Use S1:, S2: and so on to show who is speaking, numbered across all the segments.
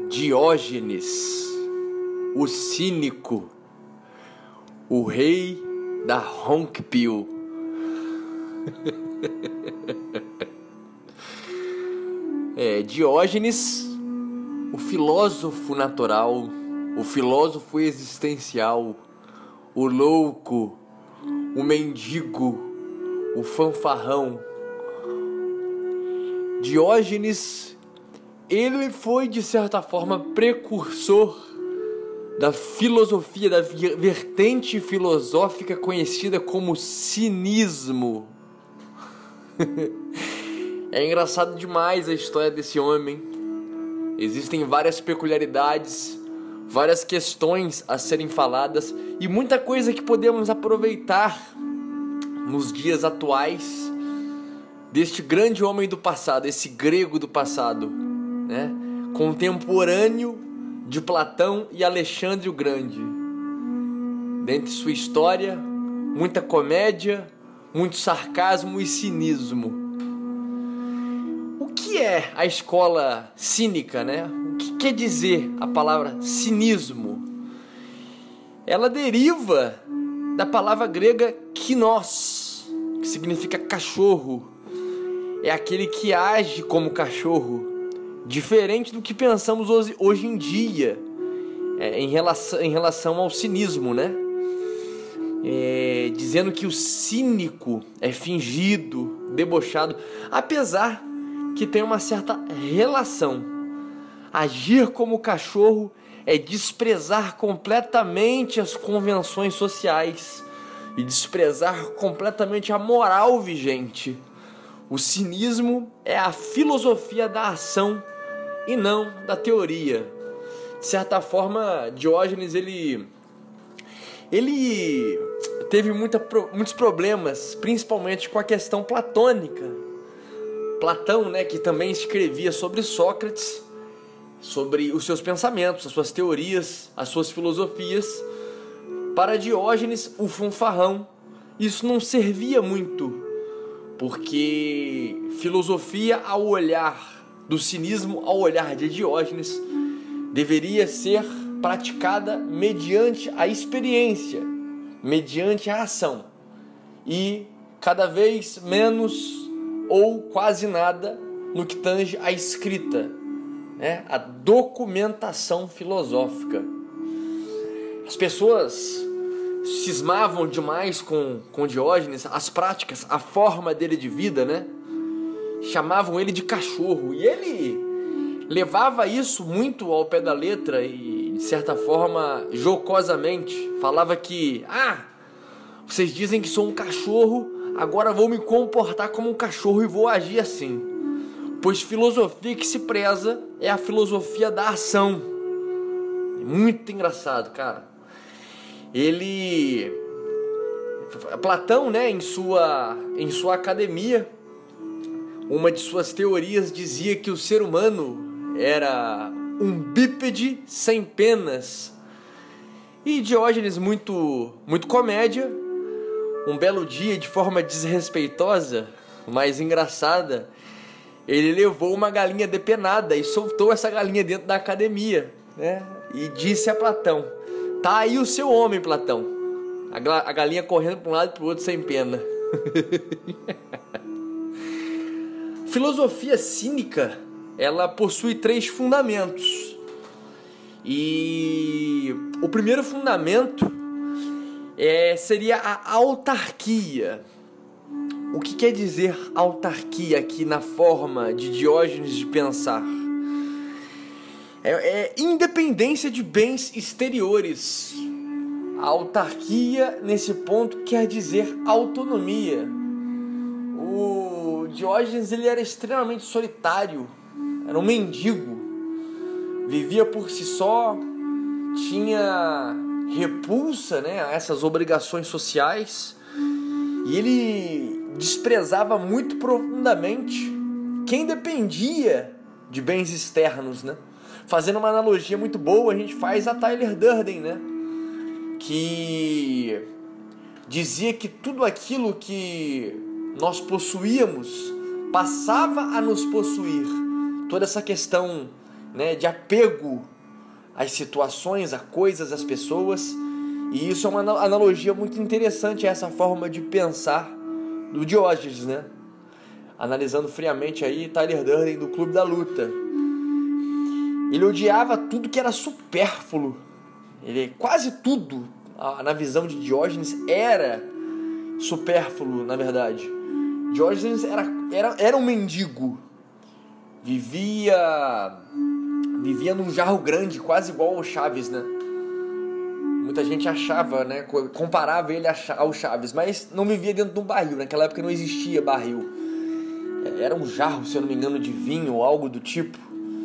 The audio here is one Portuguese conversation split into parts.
S1: Diógenes, o cínico, o rei da Ronquipil. Diógenes, o filósofo natural, o filósofo existencial, o louco, o mendigo, o fanfarrão. Diógenes, ele foi de certa forma precursor da filosofia, da vertente filosófica conhecida como cinismo. É engraçado demais a história desse homem. Existem várias peculiaridades, várias questões a serem faladas e muita coisa que podemos aproveitar nos dias atuais deste grande homem do passado, esse grego do passado, né? Contemporâneo de Platão e Alexandre o Grande. Dentre sua história, muita comédia, muito sarcasmo e cinismo. O que é a escola cínica, né? O que quer dizer a palavra cinismo? Ela deriva da palavra grega kinos, que significa cachorro. É aquele que age como cachorro, diferente do que pensamos hoje em dia em relação ao cinismo, né? Dizendo que o cínico é fingido, debochado, apesar que tem uma certa relação. Agir como cachorro é desprezar completamente as convenções sociais e desprezar completamente a moral vigente. O cinismo é a filosofia da ação e não da teoria. De certa forma, Diógenes ele teve muitos problemas, principalmente com a questão platônica. Platão, né, que também escrevia sobre Sócrates, sobre os seus pensamentos, as suas teorias, as suas filosofias. Para Diógenes, o fanfarrão, isso não servia muito, porque filosofia ao olhar do cinismo, ao olhar de Diógenes, deveria ser praticada mediante a experiência, mediante a ação, e cada vez menos ou quase nada no que tange a escrita, né? A documentação filosófica. As pessoas cismavam demais com Diógenes, as práticas, a forma dele de vida, né? Chamavam ele de cachorro, e ele levava isso muito ao pé da letra e, de certa forma, jocosamente. Falava que, vocês dizem que sou um cachorro, agora vou me comportar como um cachorro e vou agir assim. Pois filosofia que se preza é a filosofia da ação. É muito engraçado, cara. Platão, né, em sua academia, uma de suas teorias dizia que o ser humano era um bípede sem penas. E Diógenes, muito comédia, um belo dia, de forma desrespeitosa, mas engraçada, ele levou uma galinha depenada e soltou essa galinha dentro da academia, né? E disse a Platão: tá aí o seu homem, Platão. A galinha correndo para um lado e para o outro sem pena. Filosofia cínica, ela possui 3 fundamentos. E o primeiro fundamento seria a autarquia. O que quer dizer autarquia aqui na forma de Diógenes de pensar? Independência de bens exteriores. A autarquia, nesse ponto, quer dizer autonomia. O Diógenes, ele era extremamente solitário, era um mendigo, vivia por si só, tinha repulsa, né, a essas obrigações sociais, e ele desprezava muito profundamente quem dependia de bens externos, né? Fazendo uma analogia muito boa, a gente faz a Tyler Durden, né, que dizia que tudo aquilo que nós possuíamos passava a nos possuir. Toda essa questão né, de apego às situações, a coisas, às pessoas. E isso é uma analogia muito interessante a essa forma de pensar do Diógenes, né? Analisando friamente aí Tyler Durden do Clube da Luta. Ele odiava tudo que era supérfluo. Quase tudo, na visão de Diógenes, era supérfluo, na verdade. Diógenes era um mendigo. Vivia num jarro grande, quase igual ao Chaves, né? Muita gente achava, né? Comparava ele ao Chaves, mas não vivia dentro de um barril. Naquela época não existia barril. Era um jarro, se eu não me engano, de vinho ou algo do tipo,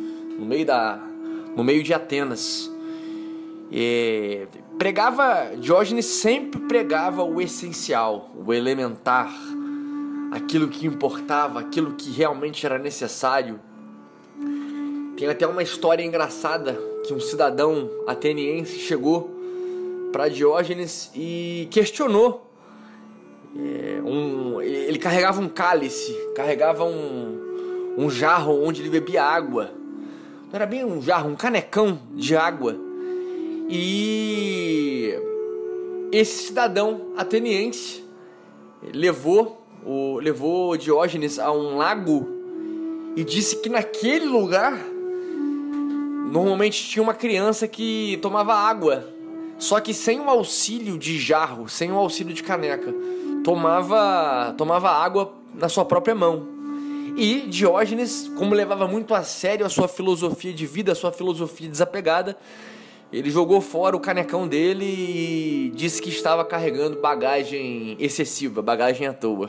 S1: no meio de Atenas. Diógenes sempre pregava o essencial, o elementar, aquilo que importava, aquilo que realmente era necessário. Tem até uma história engraçada que um cidadão ateniense chegou para Diógenes e questionou. Ele carregava um cálice, carregava um jarro onde ele bebia água. Não era bem um jarro, um canecão de água. E esse cidadão ateniense levou Diógenes a um lago e disse que naquele lugar normalmente tinha uma criança que tomava água, só que sem o auxílio de jarro, sem o auxílio de caneca. Tomava água na sua própria mão. E Diógenes, como levava muito a sério a sua filosofia de vida, a sua filosofia desapegada, ele jogou fora o canecão dele e disse que estava carregando bagagem excessiva, bagagem à toa.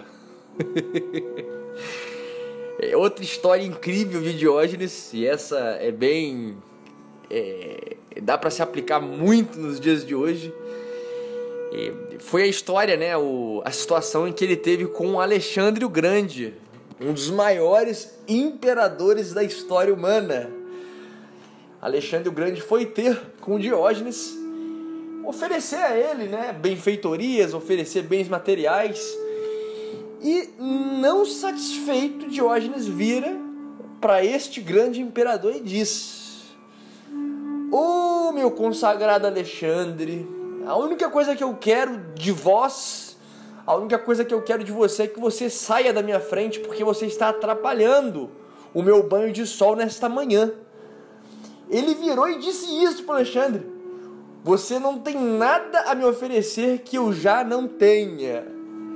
S1: Outra história incrível de Diógenes, e essa é bem... dá para se aplicar muito nos dias de hoje. Foi a história, né, a situação em que ele teve com Alexandre o Grande, um dos maiores imperadores da história humana. Alexandre o Grande foi ter com Diógenes, oferecer a ele, né, benfeitorias, oferecer bens materiais. E não satisfeito, Diógenes vira para este grande imperador e diz: "Ô meu consagrado Alexandre, a única coisa que eu quero de vós, a única coisa que eu quero de você é que você saia da minha frente, porque você está atrapalhando o meu banho de sol nesta manhã." Ele virou e disse isso para Alexandre: "Você não tem nada a me oferecer que eu já não tenha."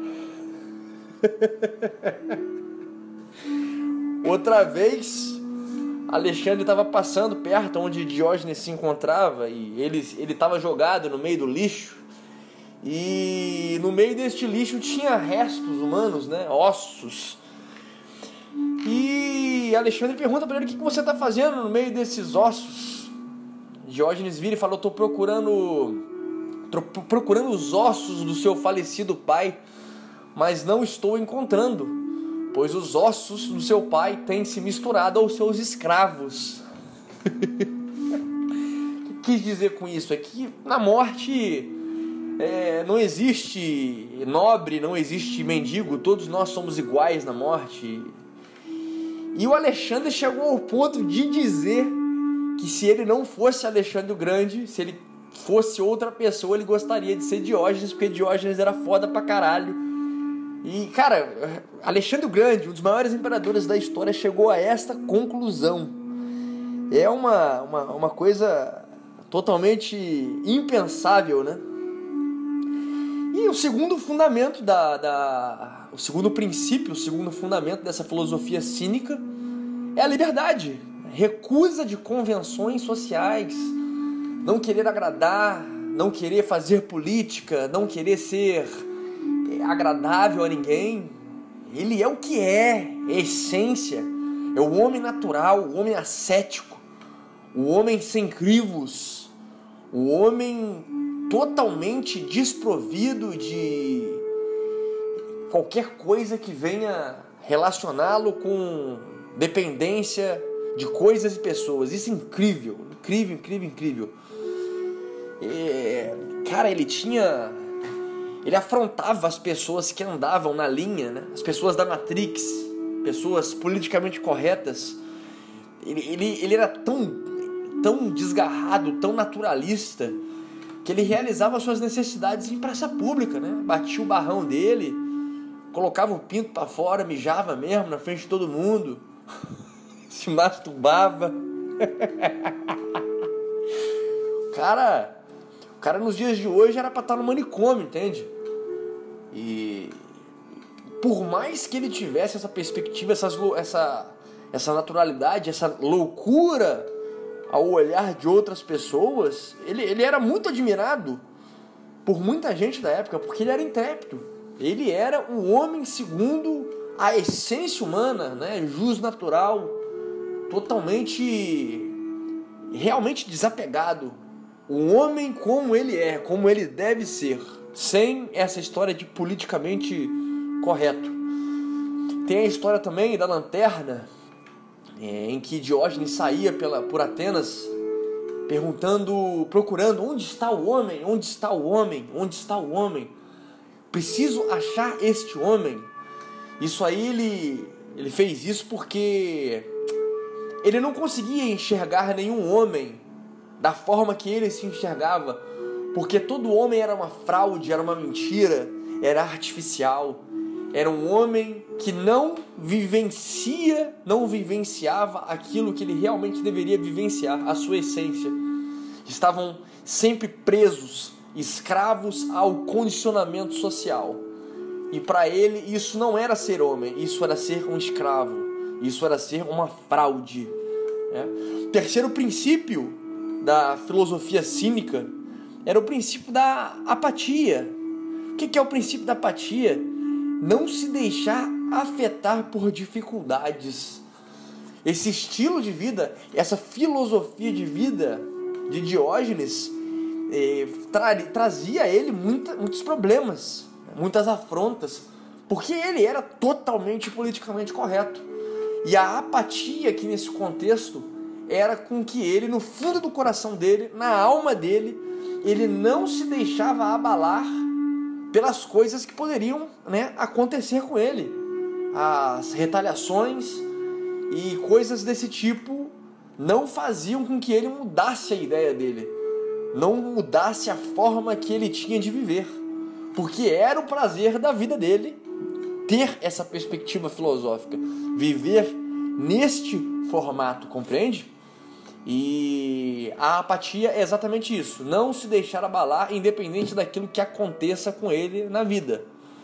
S1: Outra vez, Alexandre estava passando perto onde Diógenes se encontrava e ele estava jogado no meio do lixo. E no meio deste lixo tinha restos humanos, né? Ossos. E Alexandre pergunta para ele: "O que você está fazendo no meio desses ossos?" Diógenes vira e fala: "Eu estou procurando os ossos do seu falecido pai, mas não estou encontrando, pois os ossos do seu pai têm se misturado aos seus escravos." O que quis dizer com isso? É que na morte não existe nobre, não existe mendigo, todos nós somos iguais na morte. E o Alexandre chegou ao ponto de dizer que se ele não fosse Alexandre o Grande, se ele fosse outra pessoa, ele gostaria de ser Diógenes, porque Diógenes era foda pra caralho. E, cara, Alexandre o Grande, um dos maiores imperadores da história, chegou a esta conclusão. É uma coisa totalmente impensável, né? E o segundo fundamento o segundo princípio, o segundo fundamento dessa filosofia cínica é a liberdade. Recusa de convenções sociais, não querer agradar, não querer fazer política, não querer ser agradável a ninguém. Ele é o que é essência, é o homem natural, o homem ascético, o homem sem crivos, o homem totalmente desprovido de qualquer coisa que venha relacioná-lo com dependência de coisas e pessoas. Isso é incrível, incrível, incrível, incrível. Cara, ele afrontava as pessoas que andavam na linha, né? As pessoas da Matrix, pessoas politicamente corretas, Ele era tão desgarrado, tão naturalista, que ele realizava suas necessidades em praça pública, né? Batia o barrão dele, colocava o pinto pra fora, mijava mesmo na frente de todo mundo, se masturbava. O cara nos dias de hoje era pra estar no manicômio, entende? E por mais que ele tivesse essa perspectiva, essa naturalidade, essa loucura ao olhar de outras pessoas, ele era muito admirado por muita gente da época, porque ele era intrépido. Ele era um homem segundo a essência humana, né? Jus natural, totalmente, realmente desapegado. Um homem como ele é, como ele deve ser, sem essa história de politicamente correto. Tem a história também da lanterna, em que Diógenes saía por Atenas procurando onde está o homem, onde está o homem, onde está o homem. Preciso achar este homem. Isso aí ele fez isso porque ele não conseguia enxergar nenhum homem da forma que ele se enxergava, porque todo homem era uma fraude, era uma mentira, era artificial. Era um homem que não vivenciava aquilo que ele realmente deveria vivenciar, a sua essência. Estavam sempre presos, escravos ao condicionamento social. E para ele isso não era ser homem, isso era ser um escravo, isso era ser uma fraude. Terceiro princípio da filosofia cínica era o princípio da apatia. O que é o princípio da apatia? Não se deixar afetar por dificuldades. Esse estilo de vida, essa filosofia de vida de Diógenes trazia a ele muitos problemas, muitas afrontas, porque ele era totalmente politicamente correto. E a apatia aqui nesse contexto era com que ele, no fundo do coração dele, na alma dele, ele não se deixava abalar pelas coisas que poderiam, né, acontecer com ele. As retaliações e coisas desse tipo não faziam com que ele mudasse a ideia dele, não mudasse a forma que ele tinha de viver, porque era o prazer da vida dele ter essa perspectiva filosófica, viver neste formato, compreende? E a apatia é exatamente isso, não se deixar abalar independente daquilo que aconteça com ele na vida.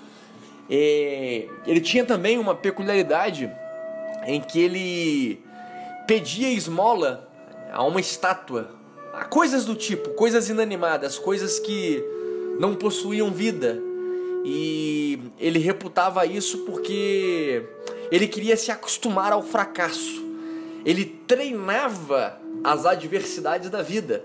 S1: Ele tinha também uma peculiaridade em que ele pedia esmola a uma estátua, a coisas do tipo, coisas inanimadas, coisas que não possuíam vida, e ele reputava isso porque ele queria se acostumar ao fracasso. Ele treinava as adversidades da vida.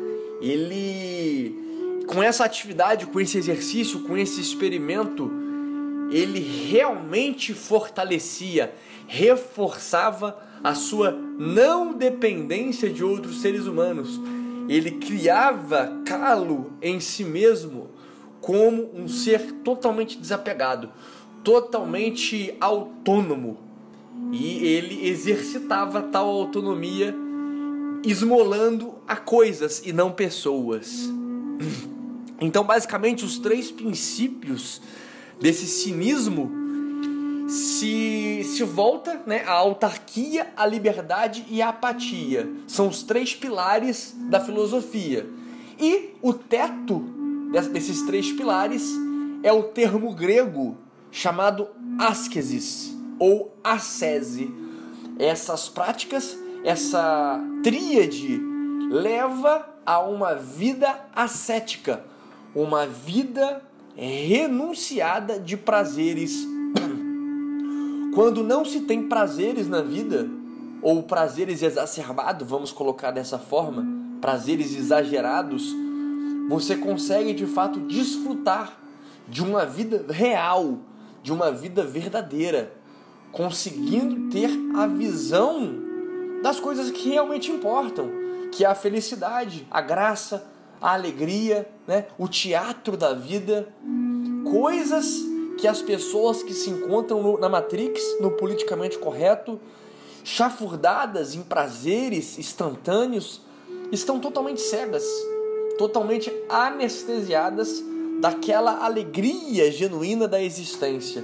S1: Ele, com essa atividade, com esse exercício, com esse experimento, ele realmente fortalecia, reforçava a sua não dependência de outros seres humanos. Ele criava calo em si mesmo como um ser totalmente desapegado, totalmente autônomo. E ele exercitava tal autonomia esmolando a coisas e não pessoas. Então, basicamente, os três princípios desse cinismo se volta, né, a autarquia, a liberdade e a apatia. São os três pilares da filosofia. E o teto desses três pilares é o termo grego chamado ascesis ou ascese. Essas práticas, essa tríade leva a uma vida ascética, uma vida renunciada de prazeres. Quando não se tem prazeres na vida, ou prazeres exacerbados, vamos colocar dessa forma, prazeres exagerados, você consegue de fato desfrutar de uma vida real, de uma vida verdadeira, conseguindo ter a visão das coisas que realmente importam, que é a felicidade, a graça, a alegria, né? O teatro da vida, coisas que as pessoas que se encontram na Matrix, no politicamente correto, chafurdadas em prazeres instantâneos, estão totalmente cegas, totalmente anestesiadas daquela alegria genuína da existência.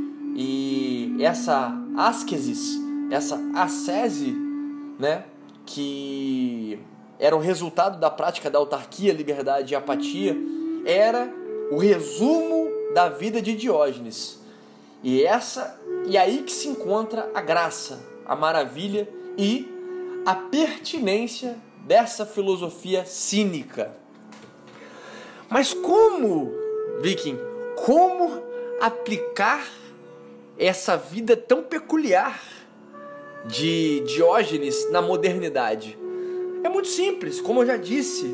S1: E essa ascesis, essa ascese, né, que era o resultado da prática da autarquia, liberdade e apatia, era o resumo da vida de Diógenes. E aí que se encontra a graça, a maravilha e a pertinência dessa filosofia cínica. Mas como, Viking, como aplicar essa vida tão peculiar de Diógenes na modernidade? É muito simples, como eu já disse,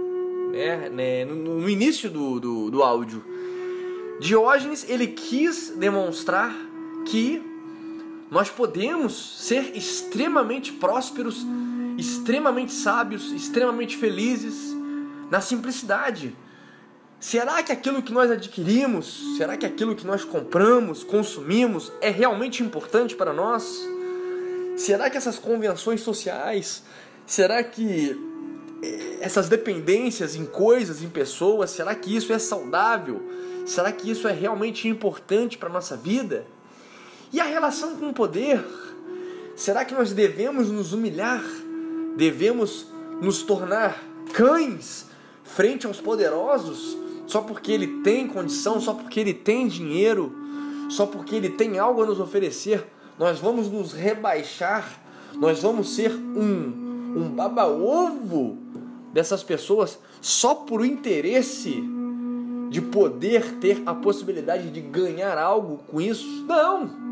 S1: né, no início do áudio. Diógenes, ele quis demonstrar que nós podemos ser extremamente prósperos, extremamente sábios, extremamente felizes na simplicidade. Será que aquilo que nós adquirimos, será que aquilo que nós compramos, consumimos, é realmente importante para nós? Será que essas convenções sociais, será que essas dependências em coisas, em pessoas, será que isso é saudável? Será que isso é realmente importante para a nossa vida? E a relação com o poder? Será que nós devemos nos humilhar? Devemos nos tornar cães frente aos poderosos? Só porque ele tem condição, só porque ele tem dinheiro, só porque ele tem algo a nos oferecer, nós vamos nos rebaixar, nós vamos ser um baba-ovo dessas pessoas só por o interesse de poder ter a possibilidade de ganhar algo com isso? Não.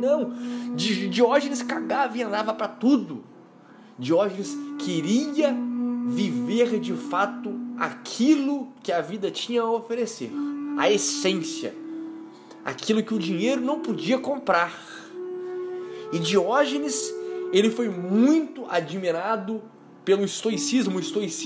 S1: Diógenes cagava e andava para tudo. Diógenes queria viver de fato aquilo que a vida tinha a oferecer, a essência, aquilo que o dinheiro não podia comprar. E Diógenes, ele foi muito admirado pelo estoicismo.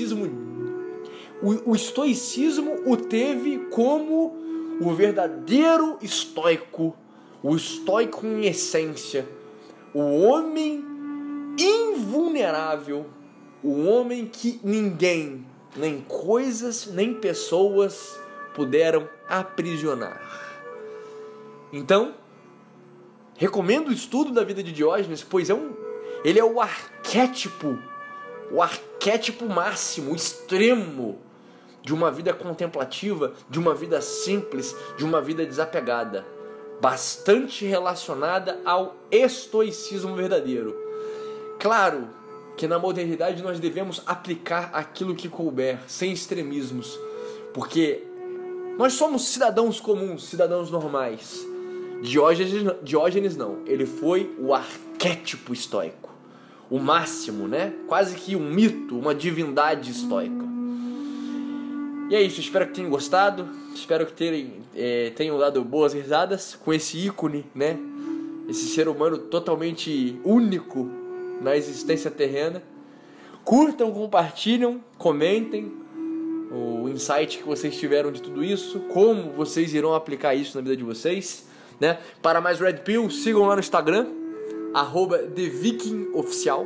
S1: O estoicismo o teve como o verdadeiro estoico, o estoico em essência, o homem invulnerável, o homem que ninguém, nem coisas, nem pessoas puderam aprisionar. Então, recomendo o estudo da vida de Diógenes, pois ele é o arquétipo máximo, o extremo de uma vida contemplativa, de uma vida simples, de uma vida desapegada, bastante relacionada ao estoicismo verdadeiro. Claro que na modernidade nós devemos aplicar aquilo que couber, sem extremismos, porque nós somos cidadãos comuns, cidadãos normais. Diógenes não, ele foi o arquétipo estoico, o máximo, né? Quase que um mito, uma divindade estoica. E é isso, espero que tenham gostado, espero que tenham dado boas risadas com esse ícone, né? Esse ser humano totalmente único na existência terrena. Curtam, compartilham, comentem o insight que vocês tiveram de tudo isso, como vocês irão aplicar isso na vida de vocês, né? Para mais Red Pill, sigam lá no Instagram, @TheVikingOficial,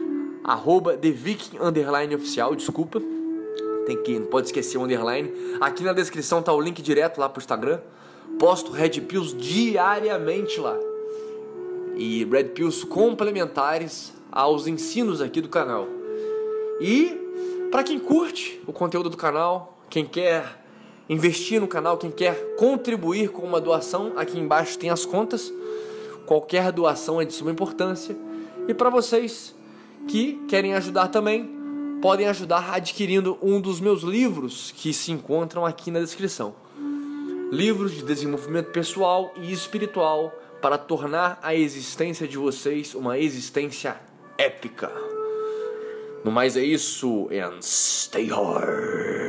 S1: @TheViking_oficial, desculpa. Não pode esquecer o underline. Aqui na descrição tá o link direto lá pro Instagram. Posto Red Pills diariamente lá. E Red Pills complementares aos ensinos aqui do canal. E para quem curte o conteúdo do canal, quem quer investir no canal, quem quer contribuir com uma doação, aqui embaixo tem as contas. Qualquer doação é de suma importância. E para vocês que querem ajudar também, podem ajudar adquirindo um dos meus livros que se encontram aqui na descrição. Livros de desenvolvimento pessoal e espiritual para tornar a existência de vocês uma existência épica. No mais é isso, and stay hard.